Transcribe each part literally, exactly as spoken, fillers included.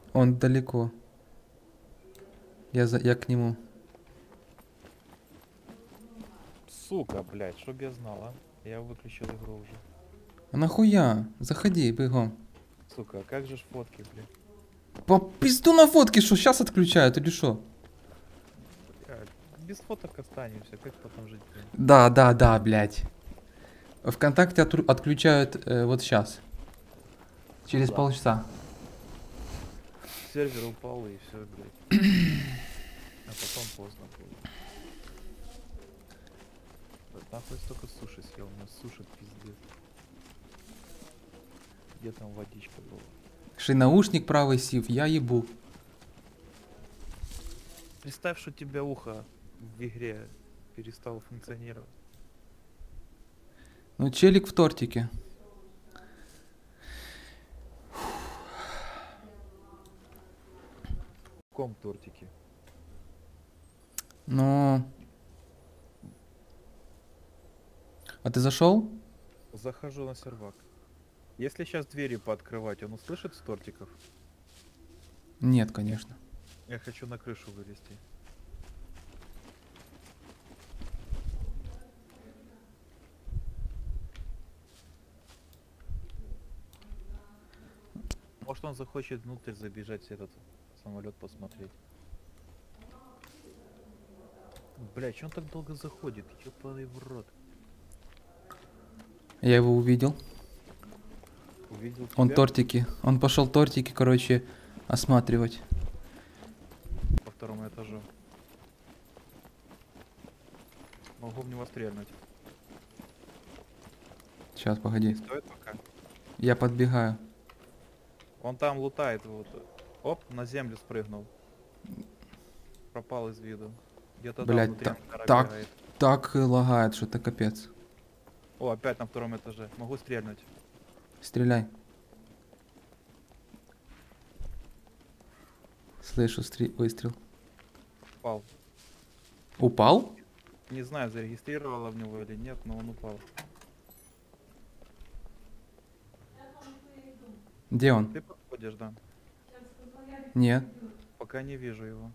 Он далеко. Я, за... я к нему. Сука, блядь, чтоб я знал, а. Я выключил игру уже. А нахуя? Заходи, бегом. Сука, а как же ж фотки, блядь? По пизду на фотки, что сейчас отключают или что? Блядь, без фоток останемся, как потом жить, блядь? Да, да, да, блядь. ВКонтакте отру- отключают э, вот сейчас. Через Да. полчаса. Сервер упал и все, блядь. А потом поздно было. Вот нахуй столько суши съел, у нас суши пиздец. Где там водичка была? Ши наушник правый сив, я ебу. Представь, что у тебя ухо в игре перестало функционировать. Ну, челик в тортике. В каком тортике? Ну... А ты зашел? Захожу на сервак. Если сейчас двери пооткрывать, он услышит с тортиков? Нет, конечно. Я хочу на крышу вылезти. Может, он захочет внутрь забежать, этот самолет посмотреть. Бля, че он так долго заходит? Ёбаный в рот. Я его увидел. Увидел тебя? Он тортики. Он пошел тортики, короче, осматривать. По второму этажу. Могу в него стрельнуть. Сейчас, погоди. Не стоит пока. Я подбегаю. Он там лутает вот. Оп, на землю спрыгнул. Пропал из виду. Где-то там Блять, внутри та- ангара так, бегает. так лагает, что-то капец. О, опять на втором этаже. Могу стрельнуть. Стреляй. Слышу стри- выстрел. Упал. Упал? Не знаю, зарегистрировала в него или нет, но он упал. Где он? Ты подходишь, да? Нет, Пока не вижу его.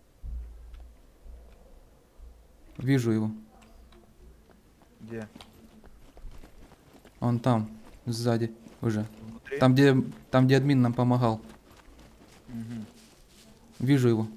вижу его. Где? Он там, сзади уже. Внутри? Там, где, там, где админ нам помогал. Мгм. Вижу его.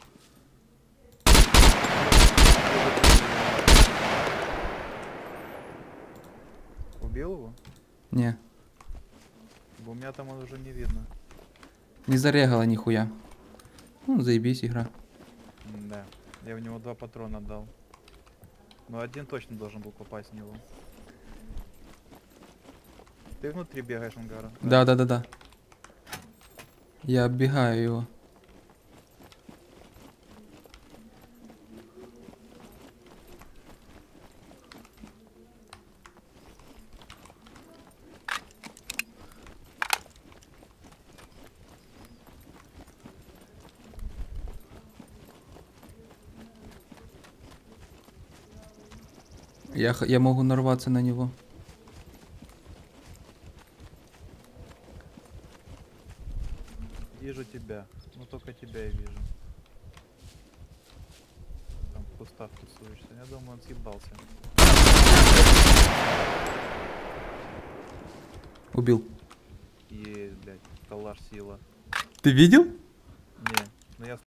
Убил его? Не, Бо у меня там он уже не видно. не зарегала нихуя. Ну, заебись игра. Да. Я в него два патрона дал. Но один точно должен был попасть в него. Ты внутри бегаешь ангара? Да, да, да, да. Я оббегаю его. Я, х- я могу нарваться на него. Вижу тебя. Ну только тебя я вижу. Там в кустах тусуешься. Я думаю, он съебался. Убил. Есть, блядь, калаш сила. Ты видел? Не, ну я